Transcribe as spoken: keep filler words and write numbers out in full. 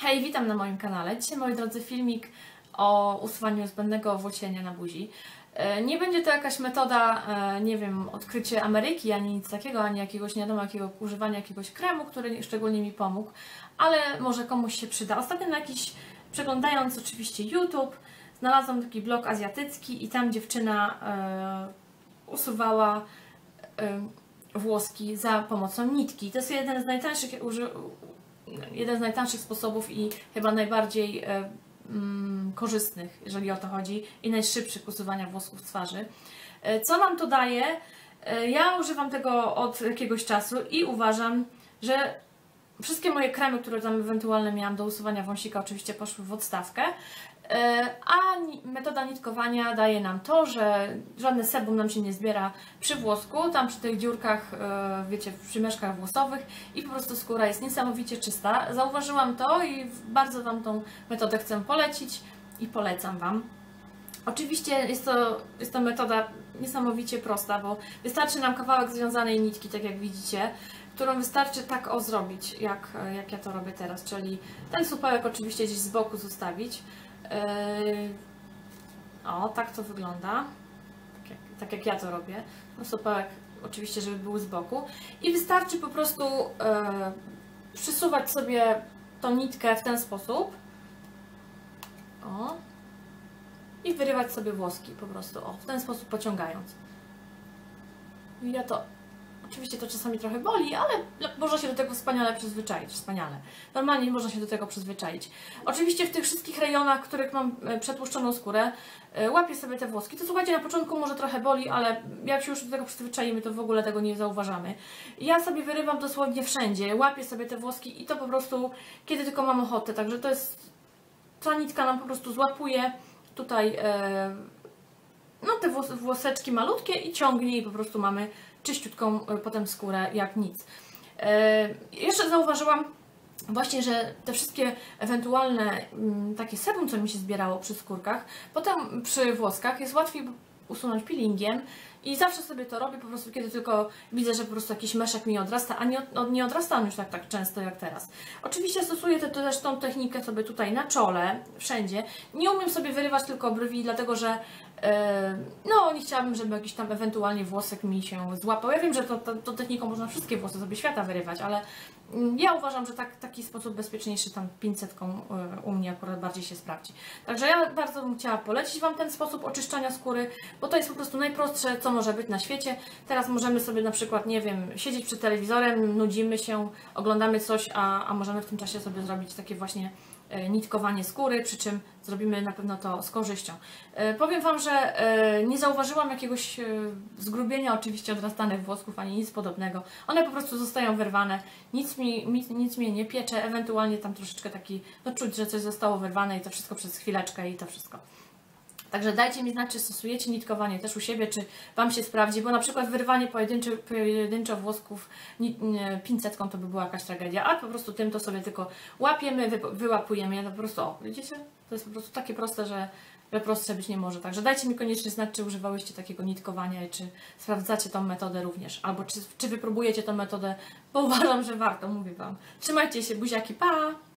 Hej, witam na moim kanale. Dzisiaj, moi drodzy, filmik o usuwaniu zbędnego owłosienia na buzi. Nie będzie to jakaś metoda, nie wiem, odkrycie Ameryki, ani nic takiego, ani jakiegoś, nie wiadomo, jakiego, używania jakiegoś kremu, który szczególnie mi pomógł, ale może komuś się przyda. Ostatnio na jakiś, przeglądając oczywiście YouTube, znalazłam taki blog azjatycki i tam dziewczyna e, usuwała e, włoski za pomocą nitki. To jest jeden z najtańszych, jeden z najtańszych sposobów i chyba najbardziej e, mm, korzystnych, jeżeli o to chodzi, i najszybszych usuwania włosków z twarzy. E, co nam to daje? E, ja używam tego od jakiegoś czasu i uważam, że wszystkie moje kremy, które tam ewentualnie miałam do usuwania wąsika, oczywiście poszły w odstawkę, a metoda nitkowania daje nam to, że żadne sebum nam się nie zbiera przy włosku, tam przy tych dziurkach, wiecie, w przymieszkach włosowych, i po prostu skóra jest niesamowicie czysta. Zauważyłam to i bardzo Wam tą metodę chcę polecić i polecam Wam. Oczywiście jest to, jest to metoda niesamowicie prosta, bo wystarczy nam kawałek związanej nitki, tak jak widzicie, którą wystarczy tak o zrobić, jak, jak ja to robię teraz, czyli ten supełek oczywiście gdzieś z boku zostawić. Yy, o, tak to wygląda, tak jak, tak jak ja to robię. No, supełek oczywiście, żeby był z boku, i wystarczy po prostu yy, przysuwać sobie tą nitkę w ten sposób, o, i wyrywać sobie włoski po prostu, o, w ten sposób pociągając. I ja to Oczywiście to czasami trochę boli, ale można się do tego wspaniale przyzwyczaić. Wspaniale. Normalnie można się do tego przyzwyczaić. Oczywiście w tych wszystkich rejonach, w których mam przetłuszczoną skórę, łapię sobie te włoski. To słuchajcie, na początku może trochę boli, ale jak się już do tego przyzwyczaimy, to w ogóle tego nie zauważamy. Ja sobie wyrywam dosłownie wszędzie, łapię sobie te włoski i to po prostu, kiedy tylko mam ochotę. Także to jest, ta nitka nam po prostu złapuje tutaj e, no te włos włoseczki malutkie i ciągnie, i po prostu mamy czyściutką potem skórę jak nic. Yy, jeszcze zauważyłam właśnie, że te wszystkie ewentualne mm, takie sebum, co mi się zbierało przy skórkach, potem przy włoskach jest łatwiej usunąć peelingiem, i zawsze sobie to robię po prostu, kiedy tylko widzę, że po prostu jakiś meszek mi odrasta, a nie, od, nie odrasta on już tak, tak często jak teraz. Oczywiście stosuję te, też tą technikę sobie tutaj na czole, wszędzie. Nie umiem sobie wyrywać tylko brwi, dlatego że yy, no nie chciałabym, żeby jakiś tam ewentualnie włosek mi się złapał. Ja wiem, że to, to, tą techniką można wszystkie włosy sobie świata wyrywać, ale yy, ja uważam, że tak, taki sposób bezpieczniejszy, tam pięćsetką yy, u mnie akurat bardziej się sprawdzi. Także ja bardzo bym chciała polecić Wam ten sposób oczyszczania skóry, bo to jest po prostu najprostsze, co może być na świecie. Teraz możemy sobie na przykład, nie wiem, siedzieć przed telewizorem, nudzimy się, oglądamy coś, a, a możemy w tym czasie sobie zrobić takie właśnie e, nitkowanie skóry, przy czym zrobimy na pewno to z korzyścią. E, powiem Wam, że e, nie zauważyłam jakiegoś e, zgrubienia oczywiście odrastanych włosków, ani nic podobnego. One po prostu zostają wyrwane, nic mi, nic, nic mnie nie piecze, ewentualnie tam troszeczkę taki, no czuć, że coś zostało wyrwane, i to wszystko przez chwileczkę, i to wszystko. Także dajcie mi znać, czy stosujecie nitkowanie też u siebie, czy Wam się sprawdzi, bo na przykład wyrwanie pojedyncze, pojedynczo włosków pincetką to by była jakaś tragedia, a po prostu tym to sobie tylko łapiemy, wy, wyłapujemy je, no po prostu, o, widzicie? To jest po prostu takie proste, że, że prostsze być nie może. Także dajcie mi koniecznie znać, czy używałyście takiego nitkowania i czy sprawdzacie tą metodę również, albo czy, czy wypróbujecie tą metodę, bo uważam, że warto, mówię Wam. Trzymajcie się, buziaki, pa!